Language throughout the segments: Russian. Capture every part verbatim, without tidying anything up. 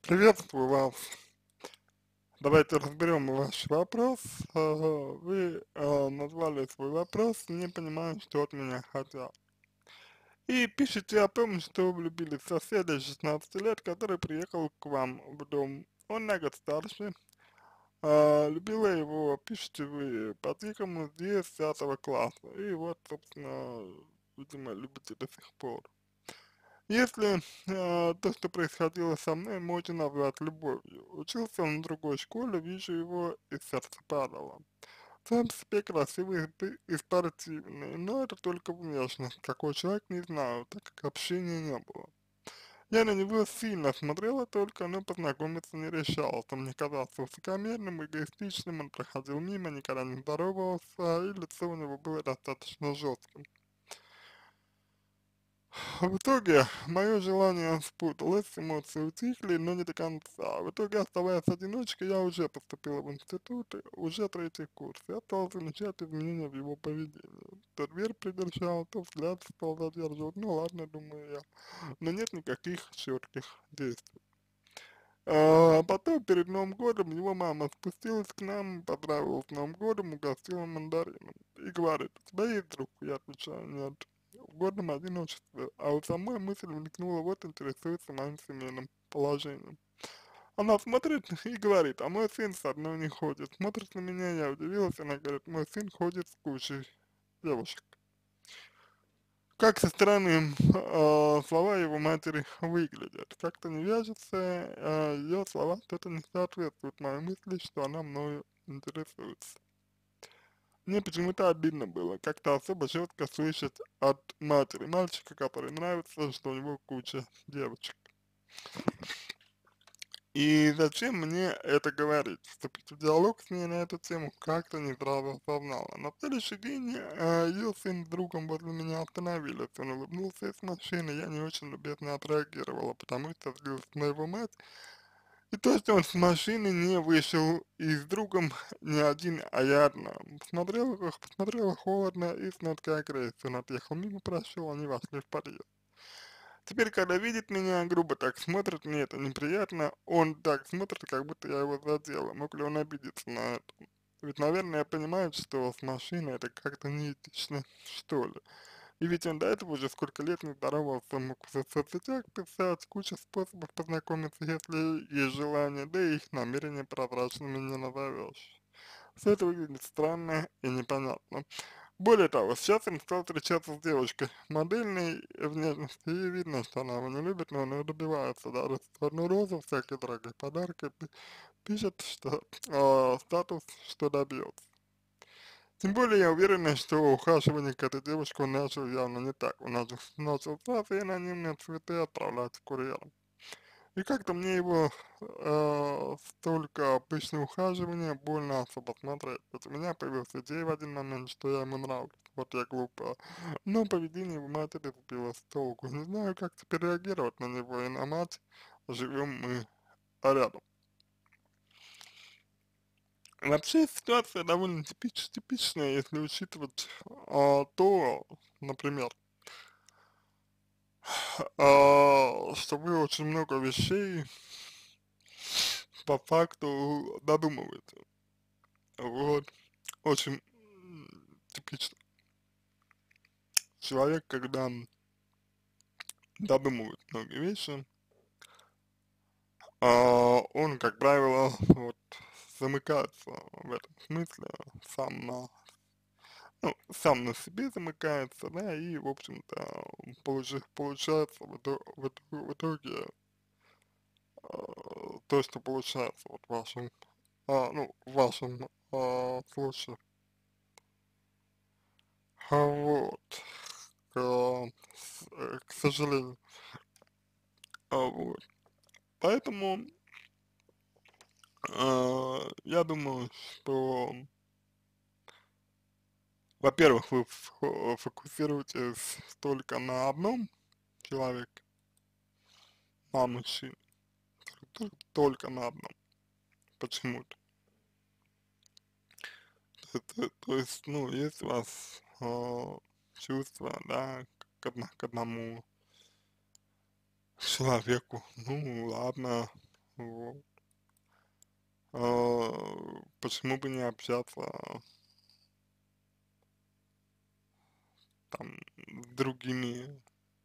Приветствую вас. Давайте разберем ваш вопрос. Ага, Вы э, назвали свой вопрос, не понимаю, что от меня хотят. И пишите о том, что влюбились в соседа шестнадцати лет, который приехал к вам в дом. Он на год старше. А, любила его, пишите вы, по-тихому с десятого класса. И вот, собственно, видимо, любите до сих пор. Если э, то, что происходило со мной, можно назвать любовью. Учился он в другой школе, вижу его, и сердце падало. Сам по себе красивый и п- и спортивный, но это только внешность. Какой человек, не знаю, так как общения не было. Я на него сильно смотрела только, но познакомиться не решался. Мне казался высокомерным, эгоистичным, он проходил мимо, никогда не здоровался, и лицо у него было достаточно жестким. В итоге мое желание спуталось, эмоции утихли, но не до конца. В итоге, оставаясь одиночкой, я уже поступила в институт, уже третий курс. Я стал замечать изменения в его поведении. То дверь придержал, то взгляд стал задерживать. Ну ладно, думаю я. Но нет никаких четких действий. А потом, перед Новым годом, его мама спустилась к нам, поздравила с Новым годом, угостила мандарином. И говорит: у тебя есть друг? Я отвечаю: нет. В гордом одиночестве. А у самой мысль мелькнула: вот интересуется моим семейным положением. Она смотрит и говорит: а мой сын с одной не ходит. Смотрит на меня, я удивилась, она говорит: мой сын ходит с кучей девушек. Как со стороны э, слова его матери выглядят? Как-то не вяжется, э, ее слова что-то не соответствует моей мысли, что она мною интересуется. Мне почему-то обидно было, как-то особо четко слышать от матери мальчика, который нравится, что у него куча девочек. И зачем мне это говорить? Вступить в диалог с ней на эту тему как-то не сразу осознала. На следующий день э, ее сын с другом возле меня остановились. Он улыбнулся из машины, я не очень любезно отреагировала, потому что злилась на его мать. И то, что он с машины не вышел и с другом не один, а я одна. Посмотрела, как- посмотрела холодно и с ноткой агрессии. Он отъехал мимо, прошел, они вошли в подъезд. Теперь, когда видит меня, грубо так смотрит, мне это неприятно, он так смотрит, как будто я его задела. Мог ли он обидеться на это? Ведь, наверное, понимает, что с машиной это как-то неэтично, что ли. И ведь он до этого уже сколько лет не здоровался, мог в соцсетях писать, куча способов познакомиться, если есть желание, да и их намерения прозрачными не назовешь. Все это выглядит странно и непонятно. Более того, сейчас он стал встречаться с девушкой модельной внешности, и видно, что она его не любит, но он ее добивается, даже в одну розу, всякие дорогие подарки, пи- пишет, что э, статус, что добьется. Тем более я уверена, что ухаживание к этой девушке он начал явно не так. Он начал, начал сразу и анонимные цветы отправлять курьером. И как-то мне его э, столько обычное ухаживание больно особо смотреть. Вот у меня появилась идея в один момент, что я ему нравлюсь. Вот я глупо. Но поведение его матери сбило с толку. Не знаю, как теперь реагировать на него и на мать. Живем мы рядом. Вообще ситуация довольно типич, типичная, если учитывать а, то, например, а, что вы очень много вещей по факту додумываете. Вот. Очень м, типично. Человек, когда додумывает многие вещи, а, он, как правило, вот замыкается в этом смысле, сам на, ну, сам на себе замыкается, да, и, в общем-то, получи- получается в итоге, в итоге, в итоге, а, то, что получается вот в вашем, а, ну, в вашем а, случае. А вот, к, с- э, к сожалению. А вот. Поэтому А, я думаю, что, во-первых, вы фо- фокусируетесь только на одном человеке, на мужчине, т- только на одном, почему-то. То, то- то есть, ну, есть у вас а, чувства, да, к, одно- к одному человеку, ну, ладно, вот. А, почему бы не общаться там с другими,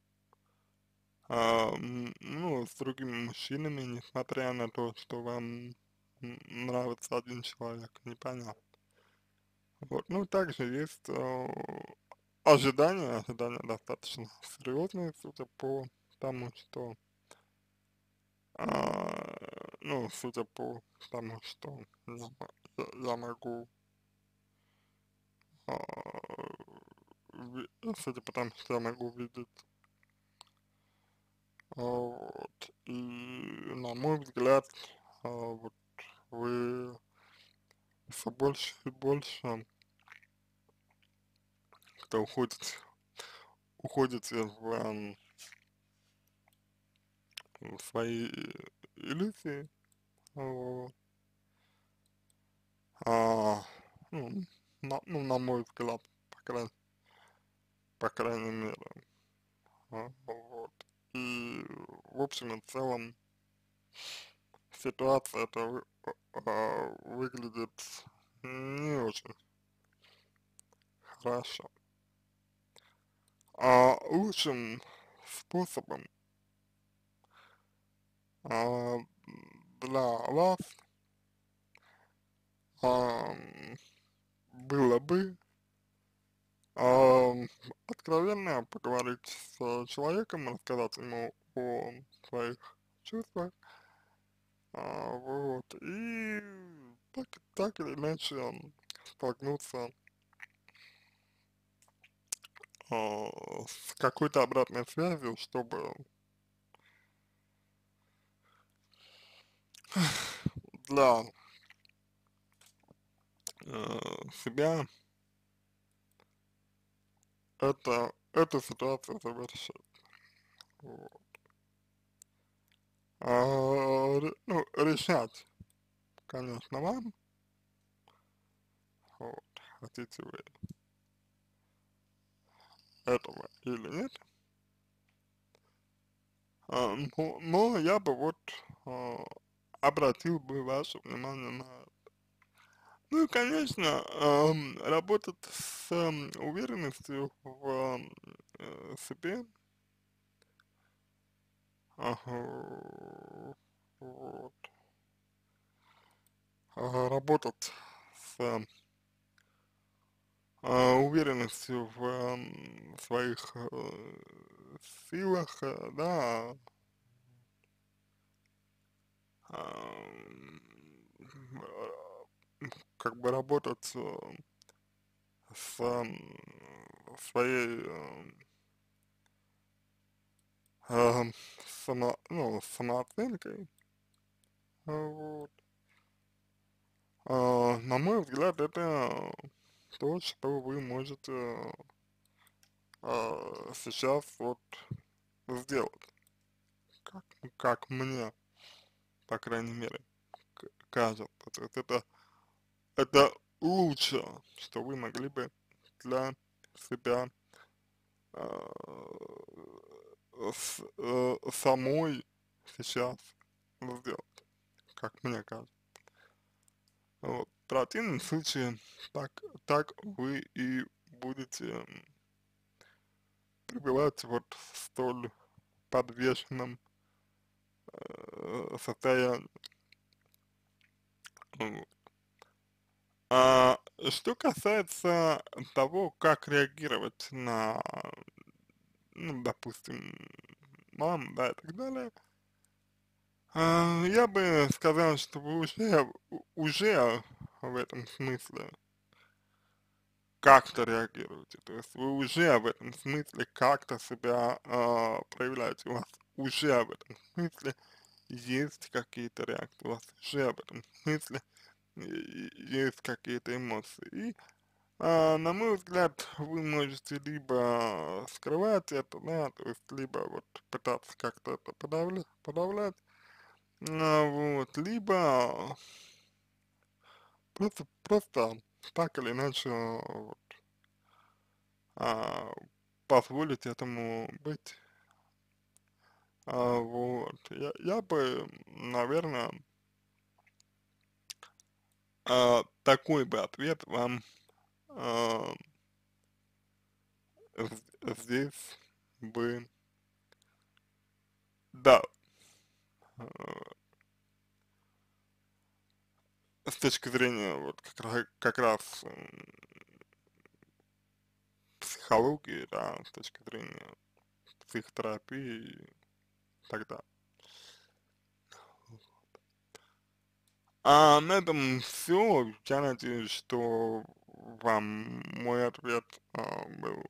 а, м, ну, с другими мужчинами, несмотря на то, что вам м, нравится один человек, непонятно. Вот, ну, также есть а, ожидания, ожидания достаточно серьезные, судя по тому, что, а, ну, судя по тому, что я, мо- я, я могу, а, ви- судя по тому, что я могу видеть, а, вот, и на мой взгляд, а, вот вы все больше и больше как-то уходите, уходите в, ам, в свои иллюзии, вот, а, ну, на, ну, на мой взгляд, по крайней, по крайней мере, а, вот, и в общем и целом ситуация это вы- а, выглядит не очень хорошо. А лучшим способом а, для вас ам, было бы ам, откровенно поговорить с человеком, рассказать ему о своих чувствах, а, вот, и так, так или иначе м, столкнуться а, с какой-то обратной связью, чтобы для э, себя это, эту ситуацию завершить. Вот. А, ре- ну, решать, конечно, вам, вот, хотите вы этого или нет. А, но, но я бы вот а, обратил бы ваше внимание на... Ну и, конечно, ам, работать с ам, уверенностью в ам, э, себе, ага, вот, а, работать с а, уверенностью в ам, своих э, силах, э, да, ам, как бы работать э, с ам, своей ам, ам, само, ну, самооценкой, а, вот. А, на мой взгляд, это то, что вы можете а, сейчас вот сделать, как, как мне, по крайней мере, к- кажется. То есть это, это лучшее, что вы могли бы для себя а, с, э, самой сейчас сделать, как мне кажется. Вот. В противном случае так, так вы и будете м, пребывать вот в столь подвешенном э, состоянии. Вот. А что касается того, как реагировать на, ну, допустим, мам, да, и так далее, а, я бы сказал, что вы уже, у- уже в этом смысле как-то реагируете, то есть вы уже в этом смысле как-то себя а, проявляете, у вас уже в этом смысле есть какие-то реакции, у вас уже в этом смысле и- есть какие-то эмоции. И, а, на мой взгляд, вы можете либо скрывать это, да, то есть либо вот пытаться как-то это подавлять, подавлять, а, вот, либо просто, просто так или иначе вот, а, позволить этому быть, А, вот, я, я бы, наверное, а, такой бы ответ вам а, з- здесь бы дал. А, с точки зрения вот как, ра- как раз м, психологии, да, с точки зрения психотерапии и так далее. А на этом все. Я надеюсь, что вам мой ответ а, был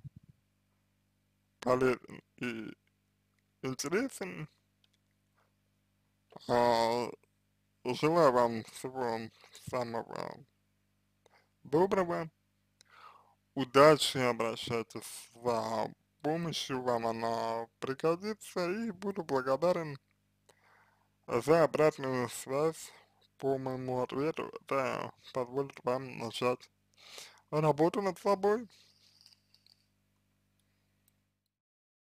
полезен и интересен. А, желаю вам всего самого доброго, удачи, обращайтесь за помощью, вам она пригодится, и буду благодарен за обратную связь по моему ответу. Это позволит вам начать работу над собой.